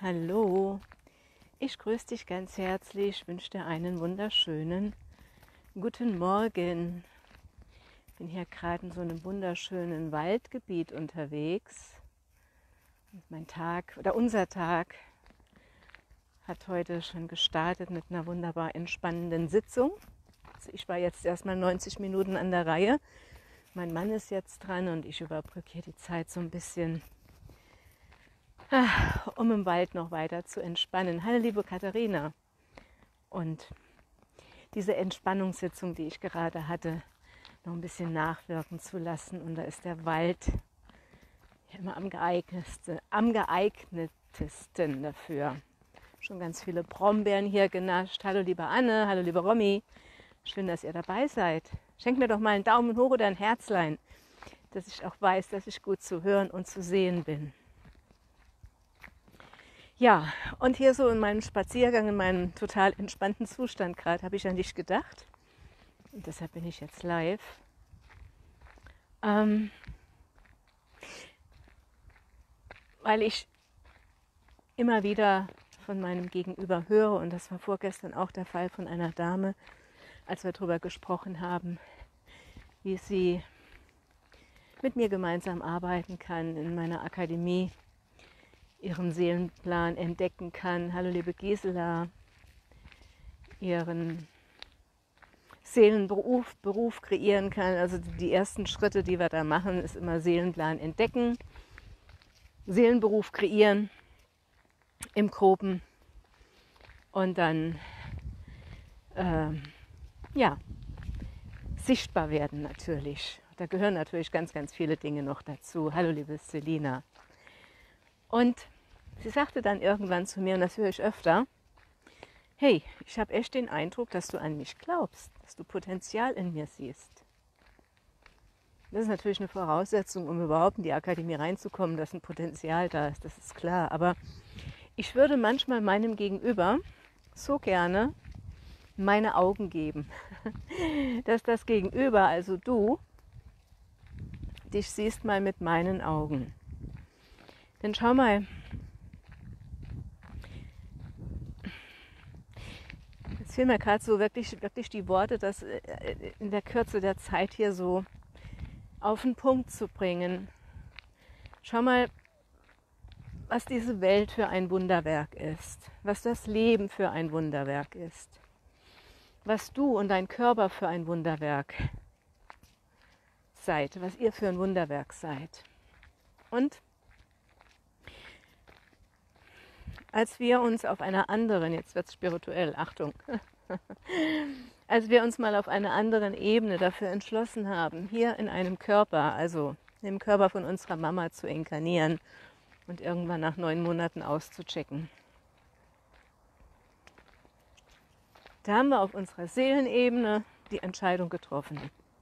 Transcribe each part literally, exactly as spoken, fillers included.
Hallo, ich grüße dich ganz herzlich, wünsche dir einen wunderschönen guten Morgen. Ich bin hier gerade in so einem wunderschönen Waldgebiet unterwegs. Und mein Tag oder unser Tag hat heute schon gestartet mit einer wunderbar entspannenden Sitzung. Also ich war jetzt erstmal neunzig Minuten an der Reihe. Mein Mann ist jetzt dran und ich überbrücke hier die Zeit so ein bisschen, um im Wald noch weiter zu entspannen. Hallo liebe Katharina. Und diese Entspannungssitzung, die ich gerade hatte, noch ein bisschen nachwirken zu lassen. Und da ist der Wald immer am geeignetsten, am geeignetesten dafür. Schon ganz viele Brombeeren hier genascht. Hallo liebe Anne, hallo liebe Romy. Schön, dass ihr dabei seid. Schenkt mir doch mal einen Daumen hoch oder ein Herzlein, dass ich auch weiß, dass ich gut zu hören und zu sehen bin. Ja, und hier so in meinem Spaziergang, in meinem total entspannten Zustand gerade, habe ich an dich gedacht. Und deshalb bin ich jetzt live. Ähm, weil ich immer wieder von meinem Gegenüber höre, und das war vorgestern auch der Fall von einer Dame, als wir darüber gesprochen haben, wie sie mit mir gemeinsam arbeiten kann in meiner Akademie, ihren Seelenplan entdecken kann. Hallo liebe Gisela, ihren Seelenberuf Beruf kreieren kann. Also die ersten Schritte, die wir da machen, ist immer Seelenplan entdecken, Seelenberuf kreieren im Groben und dann äh, ja, sichtbar werden natürlich. Da gehören natürlich ganz, ganz viele Dinge noch dazu. Hallo liebe Selina. Und sie sagte dann irgendwann zu mir, und das höre ich öfter: Hey, ich habe echt den Eindruck, dass du an mich glaubst, dass du Potenzial in mir siehst. Das ist natürlich eine Voraussetzung, um überhaupt in die Akademie reinzukommen, dass ein Potenzial da ist, das ist klar. Aber ich würde manchmal meinem Gegenüber so gerne meine Augen geben, dass das Gegenüber, also du, dich siehst mal mit meinen Augen. Denn schau mal, jetzt fehlen mir gerade so wirklich, wirklich die Worte, das in der Kürze der Zeit hier so auf den Punkt zu bringen. Schau mal, was diese Welt für ein Wunderwerk ist, was das Leben für ein Wunderwerk ist, was du und dein Körper für ein Wunderwerk seid, was ihr für ein Wunderwerk seid. Und als wir uns auf einer anderen, jetzt wird es spirituell, Achtung, als wir uns mal auf einer anderen Ebene dafür entschlossen haben, hier in einem Körper, also im Körper von unserer Mama zu inkarnieren und irgendwann nach neun Monaten auszuchecken, da haben wir auf unserer Seelenebene die Entscheidung getroffen.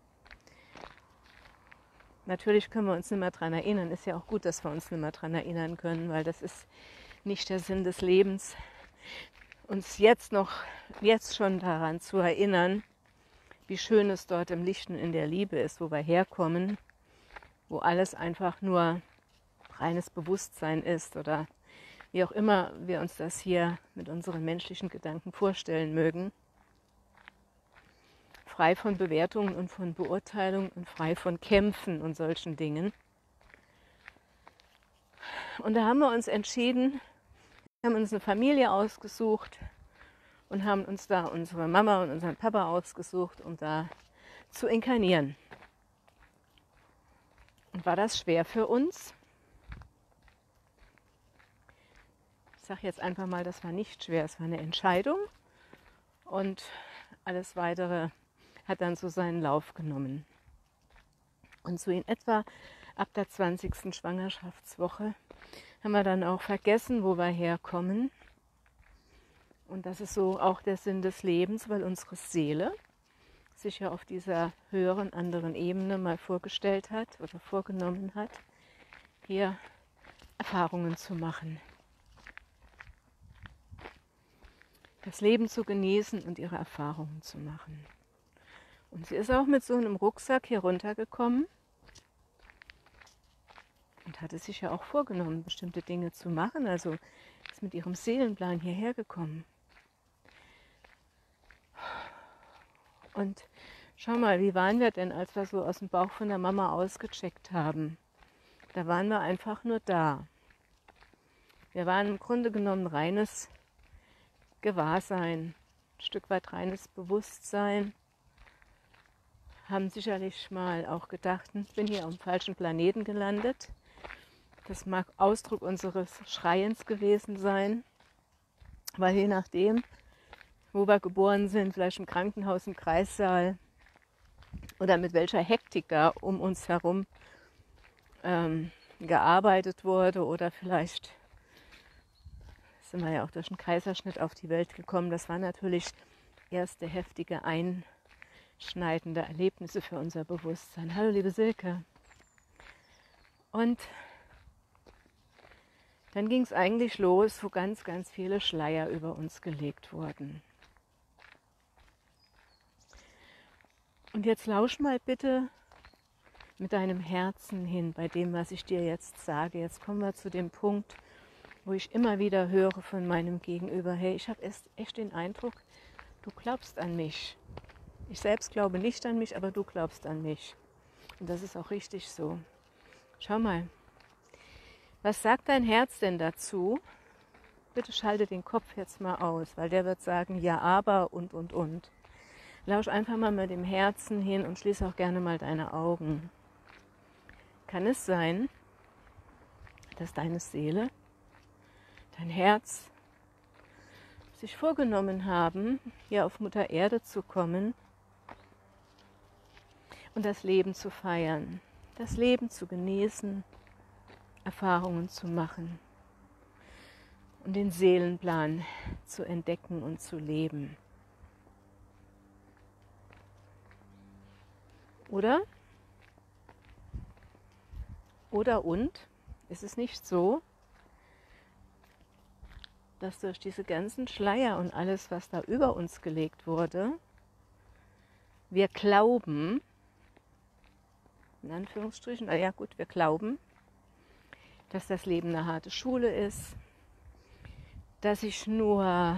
Natürlich können wir uns nicht mehr daran erinnern, ist ja auch gut, dass wir uns nicht mehr daran erinnern können, weil das ist nicht der Sinn des Lebens, uns jetzt noch, jetzt schon daran zu erinnern, wie schön es dort im Licht und in der Liebe ist, wo wir herkommen, wo alles einfach nur reines Bewusstsein ist oder wie auch immer wir uns das hier mit unseren menschlichen Gedanken vorstellen mögen. Frei von Bewertungen und von Beurteilungen und frei von Kämpfen und solchen Dingen. Und da haben wir uns entschieden, wir haben uns eine Familie ausgesucht und haben uns da unsere Mama und unseren Papa ausgesucht, um da zu inkarnieren. Und war das schwer für uns? Ich sage jetzt einfach mal, das war nicht schwer, es war eine Entscheidung und alles Weitere hat dann so seinen Lauf genommen. Und so in etwa ab der zwanzigsten Schwangerschaftswoche haben wir dann auch vergessen, wo wir herkommen. Und das ist so auch der Sinn des Lebens, weil unsere Seele sich ja auf dieser höheren, anderen Ebene mal vorgestellt hat oder vorgenommen hat, hier Erfahrungen zu machen. Das Leben zu genießen und ihre Erfahrungen zu machen. Und sie ist auch mit so einem Rucksack hier runtergekommen und hatte sich ja auch vorgenommen, bestimmte Dinge zu machen. Also ist mit ihrem Seelenplan hierher gekommen. Und schau mal, wie waren wir denn, als wir so aus dem Bauch von der Mama ausgecheckt haben? Da waren wir einfach nur da. Wir waren im Grunde genommen reines Gewahrsein, ein Stück weit reines Bewusstsein, haben sicherlich mal auch gedacht, ich bin hier auf dem falschen Planeten gelandet. Das mag Ausdruck unseres Schreiens gewesen sein, weil je nachdem, wo wir geboren sind, vielleicht im Krankenhaus, im Kreissaal oder mit welcher Hektik da um uns herum ähm, gearbeitet wurde, oder vielleicht sind wir ja auch durch einen Kaiserschnitt auf die Welt gekommen. Das waren natürlich erste heftige, einschneidende Erlebnisse für unser Bewusstsein. Hallo liebe Silke. Und dann ging es eigentlich los, wo ganz, ganz viele Schleier über uns gelegt wurden. Und jetzt lausch mal bitte mit deinem Herzen hin bei dem, was ich dir jetzt sage. Jetzt kommen wir zu dem Punkt, wo ich immer wieder höre von meinem Gegenüber, hey, ich habe echt den Eindruck, du glaubst an mich. Ich selbst glaube nicht an mich, aber du glaubst an mich. Und das ist auch richtig so. Schau mal, was sagt dein Herz denn dazu? Bitte schalte den Kopf jetzt mal aus, weil der wird sagen, ja, aber und, und, und. Lausch einfach mal mit dem Herzen hin und schließ auch gerne mal deine Augen. Kann es sein, dass deine Seele, dein Herz sich vorgenommen haben, hier auf Mutter Erde zu kommen und das Leben zu feiern, das Leben zu genießen, Erfahrungen zu machen und den Seelenplan zu entdecken und zu leben? Oder? Oder und? Ist es nicht so, dass durch diese ganzen Schleier und alles, was da über uns gelegt wurde, wir glauben, in Anführungsstrichen, na ja gut, wir glauben, dass das Leben eine harte Schule ist, dass ich nur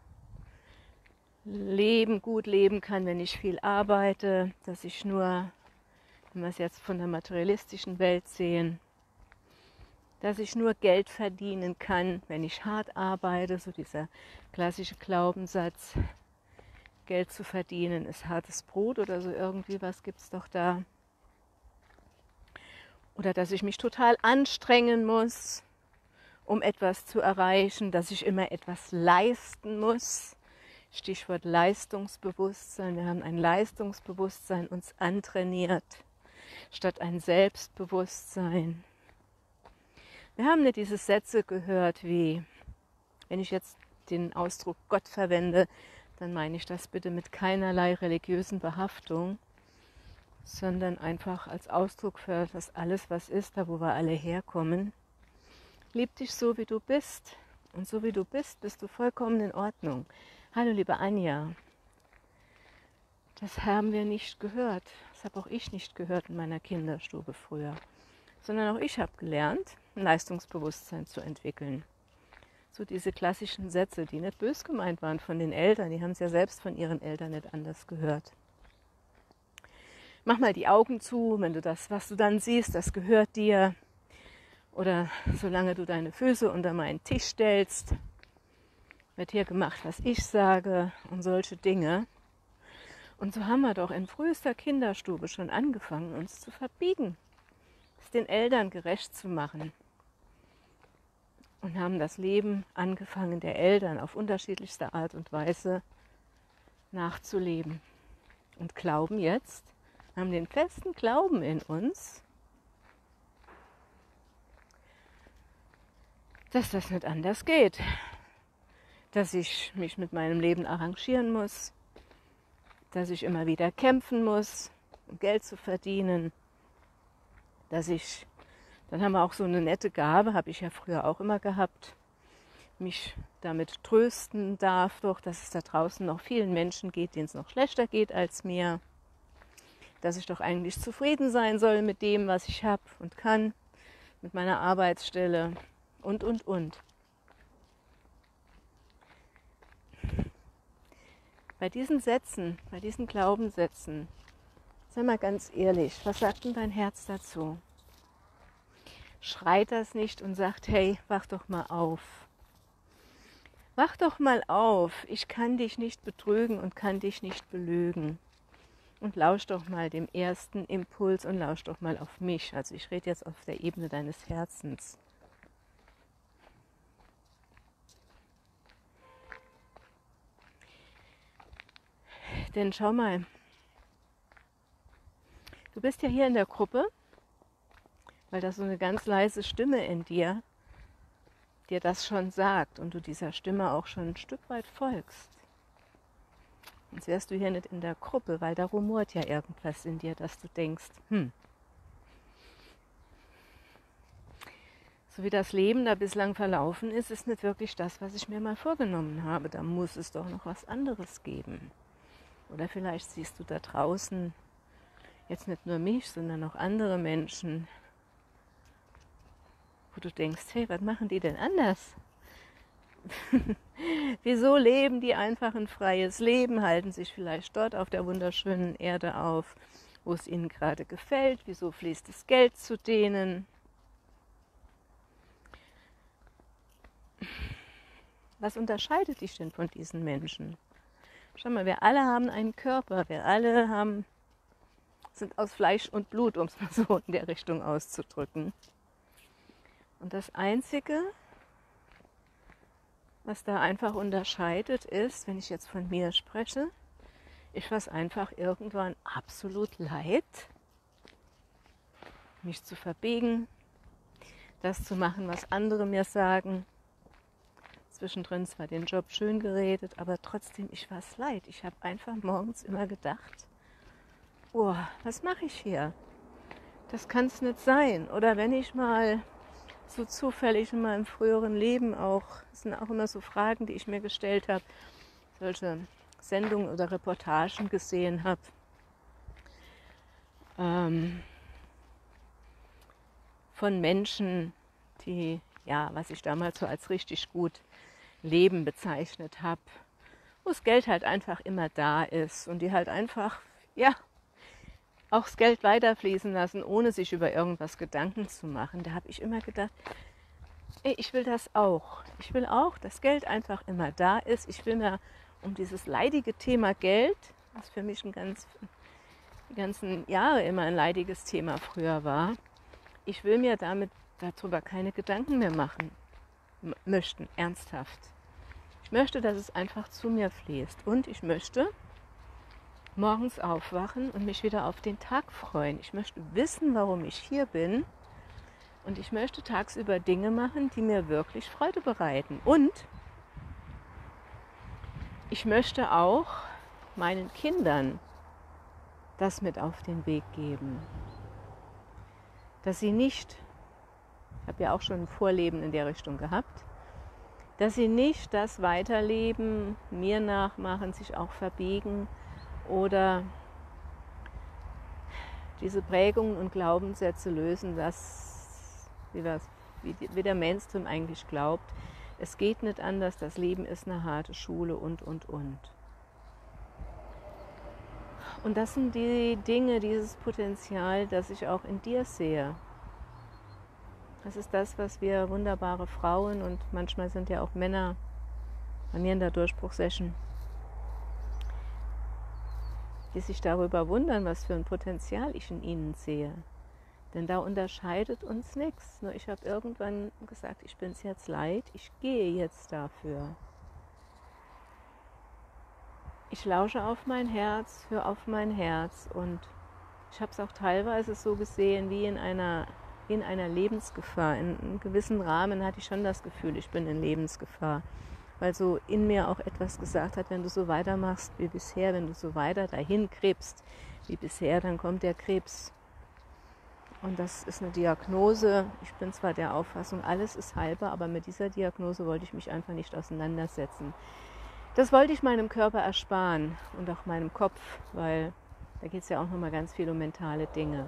leben, gut leben kann, wenn ich viel arbeite, dass ich nur, wenn wir es jetzt von der materialistischen Welt sehen, dass ich nur Geld verdienen kann, wenn ich hart arbeite, so dieser klassische Glaubenssatz, Geld zu verdienen ist hartes Brot oder so irgendwie, was gibt es doch da. Oder dass ich mich total anstrengen muss, um etwas zu erreichen, dass ich immer etwas leisten muss. Stichwort Leistungsbewusstsein. Wir haben ein Leistungsbewusstsein uns antrainiert, statt ein Selbstbewusstsein. Wir haben nicht diese Sätze gehört wie, wenn ich jetzt den Ausdruck Gott verwende, dann meine ich das bitte mit keinerlei religiösen Behaftung, sondern einfach als Ausdruck für das alles, was ist, da wo wir alle herkommen. Lieb dich so, wie du bist. Und so wie du bist, bist du vollkommen in Ordnung. Hallo liebe Anja. Das haben wir nicht gehört. Das habe auch ich nicht gehört in meiner Kinderstube früher. Sondern auch ich habe gelernt, ein Leistungsbewusstsein zu entwickeln. So diese klassischen Sätze, die nicht bös gemeint waren von den Eltern, die haben es ja selbst von ihren Eltern nicht anders gehört. Mach mal die Augen zu, wenn du das, was du dann siehst, das gehört dir. Oder solange du deine Füße unter meinen Tisch stellst, wird hier gemacht, was ich sage und solche Dinge. Und so haben wir doch in frühester Kinderstube schon angefangen, uns zu verbiegen, es den Eltern gerecht zu machen. Und haben das Leben angefangen der Eltern auf unterschiedlichste Art und Weise nachzuleben. Und glauben jetzt, haben den festen Glauben in uns, dass das nicht anders geht. Dass ich mich mit meinem Leben arrangieren muss, dass ich immer wieder kämpfen muss, um Geld zu verdienen, dass ich, dann haben wir auch so eine nette Gabe, habe ich ja früher auch immer gehabt, mich damit trösten darf, doch, dass es da draußen noch vielen Menschen geht, denen es noch schlechter geht als mir, dass ich doch eigentlich zufrieden sein soll mit dem, was ich habe und kann, mit meiner Arbeitsstelle und, und, und. bei diesen Sätzen, bei diesen Glaubenssätzen, sei mal ganz ehrlich, was sagt denn dein Herz dazu? Schreit das nicht und sagt, hey, wach doch mal auf. Wach doch mal auf, ich kann dich nicht betrügen und kann dich nicht belügen. Und lausch doch mal dem ersten Impuls und lausch doch mal auf mich. Also ich rede jetzt auf der Ebene deines Herzens. Denn schau mal, du bist ja hier in der Gruppe, weil da so eine ganz leise Stimme in dir dir das schon sagt und du dieser Stimme auch schon ein Stück weit folgst. Sonst wärst du hier nicht in der Gruppe, weil da rumort ja irgendwas in dir, dass du denkst, hm, so wie das Leben da bislang verlaufen ist, ist nicht wirklich das, was ich mir mal vorgenommen habe. Da muss es doch noch was anderes geben. Oder vielleicht siehst du da draußen jetzt nicht nur mich, sondern auch andere Menschen, wo du denkst, hey, was machen die denn anders? Wieso leben die einfach ein freies Leben, halten sich vielleicht dort auf der wunderschönen Erde auf, wo es ihnen gerade gefällt? Wieso fließt das Geld zu denen? Was unterscheidet dich denn von diesen Menschen? Schau mal, wir alle haben einen Körper, wir alle haben, sind aus Fleisch und Blut, um es mal so in der Richtung auszudrücken. Und das Einzige, was da einfach unterscheidet, ist, wenn ich jetzt von mir spreche, ich war es einfach irgendwann absolut leid, mich zu verbiegen, das zu machen, was andere mir sagen. Zwischendrin zwar den Job schön geredet, aber trotzdem, ich war es leid. Ich habe einfach morgens immer gedacht, oh, was mache ich hier? Das kann es nicht sein. Oder wenn ich mal so zufällig in meinem früheren Leben auch, das sind auch immer so Fragen, die ich mir gestellt habe, solche Sendungen oder Reportagen gesehen habe, ähm, von Menschen, die, ja, was ich damals so als richtig gut Leben bezeichnet habe, wo das Geld halt einfach immer da ist und die halt einfach, ja, auch das Geld weiterfließen lassen, ohne sich über irgendwas Gedanken zu machen. Da habe ich immer gedacht, ey, ich will das auch. Ich will auch, dass Geld einfach immer da ist. Ich will mir um dieses leidige Thema Geld, was für mich ein ganz, die ganzen Jahre immer ein leidiges Thema früher war, ich will mir damit darüber keine Gedanken mehr machen m- möchten, ernsthaft. Ich möchte, dass es einfach zu mir fließt und ich möchte morgens aufwachen und mich wieder auf den Tag freuen. Ich möchte wissen, warum ich hier bin und ich möchte tagsüber Dinge machen, die mir wirklich Freude bereiten. Und ich möchte auch meinen Kindern das mit auf den Weg geben, dass sie nicht, ich habe ja auch schon ein Vorleben in der Richtung gehabt, dass sie nicht das weiterleben, mir nachmachen, sich auch verbiegen oder diese Prägungen und Glaubenssätze lösen, das, wie, das, wie, wie der Mainstream eigentlich glaubt. Es geht nicht anders, das Leben ist eine harte Schule und, und, und. Und das sind die Dinge, dieses Potenzial, das ich auch in dir sehe. Das ist das, was wir wunderbare Frauen und manchmal sind ja auch Männer bei mir in der Durchbruchsession, die sich darüber wundern, was für ein Potenzial ich in ihnen sehe. Denn da unterscheidet uns nichts. Nur ich habe irgendwann gesagt, ich bin es jetzt leid, ich gehe jetzt dafür. Ich lausche auf mein Herz, höre auf mein Herz und ich habe es auch teilweise so gesehen wie in einer, wie in einer Lebensgefahr. In einem gewissen Rahmen hatte ich schon das Gefühl, ich bin in Lebensgefahr. Weil so in mir auch etwas gesagt hat, wenn du so weitermachst wie bisher, wenn du so weiter dahin krebst wie bisher, dann kommt der Krebs. Und das ist eine Diagnose. Ich bin zwar der Auffassung, alles ist heilbar, aber mit dieser Diagnose wollte ich mich einfach nicht auseinandersetzen. Das wollte ich meinem Körper ersparen und auch meinem Kopf, weil da geht es ja auch nochmal ganz viel um mentale Dinge.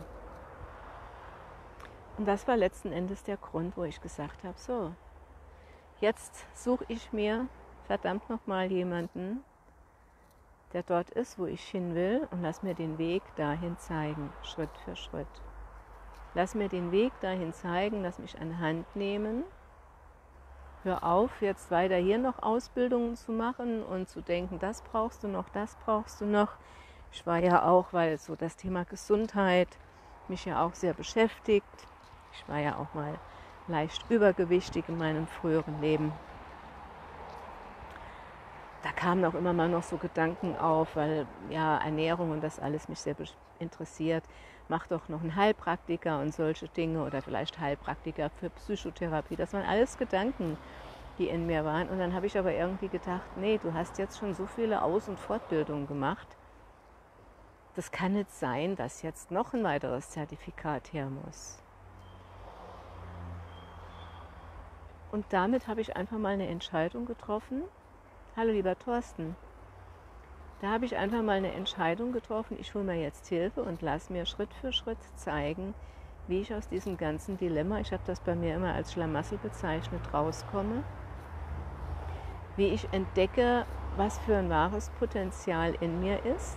Und das war letzten Endes der Grund, wo ich gesagt habe, so, jetzt suche ich mir verdammt nochmal jemanden, der dort ist, wo ich hin will, und lass mir den Weg dahin zeigen, Schritt für Schritt. Lass mir den Weg dahin zeigen, lass mich an die Hand nehmen. Hör auf, jetzt weiter hier noch Ausbildungen zu machen und zu denken, das brauchst du noch, das brauchst du noch. Ich war ja auch, weil so das Thema Gesundheit mich ja auch sehr beschäftigt. Ich war ja auch mal leicht übergewichtig in meinem früheren Leben. Da kamen auch immer mal noch so Gedanken auf, weil ja Ernährung und das alles mich sehr interessiert. Mach doch noch einen Heilpraktiker und solche Dinge oder vielleicht Heilpraktiker für Psychotherapie. Das waren alles Gedanken, die in mir waren. Und dann habe ich aber irgendwie gedacht, nee, du hast jetzt schon so viele Aus- und Fortbildungen gemacht. Das kann nicht sein, dass jetzt noch ein weiteres Zertifikat her muss. Und damit habe ich einfach mal eine Entscheidung getroffen. Hallo lieber Thorsten. Da habe ich einfach mal eine Entscheidung getroffen. Ich hole mir jetzt Hilfe und lasse mir Schritt für Schritt zeigen, wie ich aus diesem ganzen Dilemma, ich habe das bei mir immer als Schlamassel bezeichnet, rauskomme. Wie ich entdecke, was für ein wahres Potenzial in mir ist.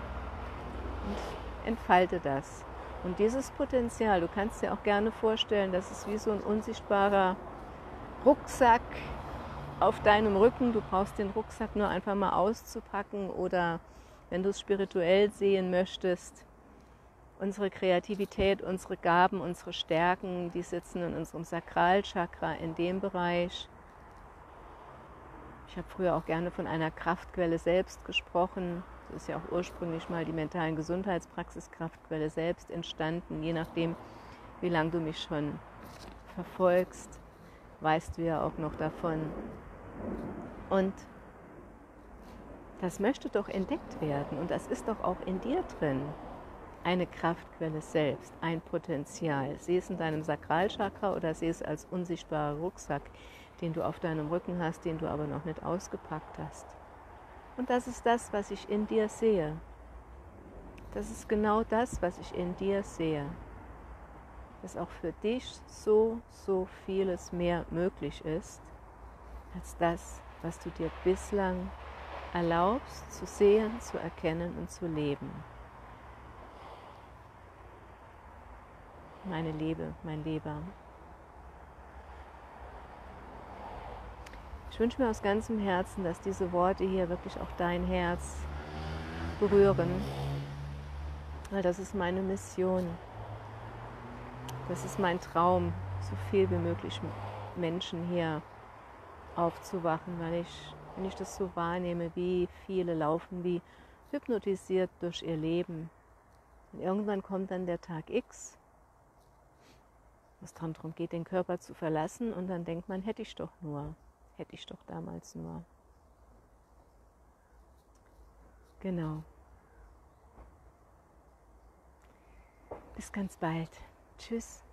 Und entfalte das. Und dieses Potenzial, du kannst dir auch gerne vorstellen, das ist wie so ein unsichtbarer Rucksack auf deinem Rücken. Du brauchst den Rucksack nur einfach mal auszupacken oder wenn du es spirituell sehen möchtest, unsere Kreativität, unsere Gaben, unsere Stärken, die sitzen in unserem Sakralchakra, in dem Bereich. Ich habe früher auch gerne von einer Kraftquelle selbst gesprochen. Das ist ja auch ursprünglich mal die mentalen Gesundheitspraxis Kraftquelle selbst entstanden. Je nachdem, wie lange du mich schon verfolgst, weißt du ja auch noch davon. Und das möchte doch entdeckt werden und das ist doch auch in dir drin. Eine Kraftquelle selbst, ein Potenzial. Sieh es in deinem Sakralchakra oder sieh es als unsichtbarer Rucksack, den du auf deinem Rücken hast, den du aber noch nicht ausgepackt hast. Und das ist das, was ich in dir sehe. Das ist genau das, was ich in dir sehe. Dass auch für dich so, so vieles mehr möglich ist, als das, was du dir bislang erlaubst zu sehen, zu erkennen und zu leben. Meine Liebe, mein Lieber. Ich wünsche mir aus ganzem Herzen, dass diese Worte hier wirklich auch dein Herz berühren, weil das ist meine Mission. Das ist mein Traum, so viel wie möglich Menschen hier aufzuwachen, weil ich, wenn ich das so wahrnehme, wie viele laufen wie hypnotisiert durch ihr Leben. Und irgendwann kommt dann der Tag X, wo es darum geht, den Körper zu verlassen und dann denkt man, hätte ich doch nur. Hätte ich doch damals nur. Genau. Bis ganz bald. Tschüss.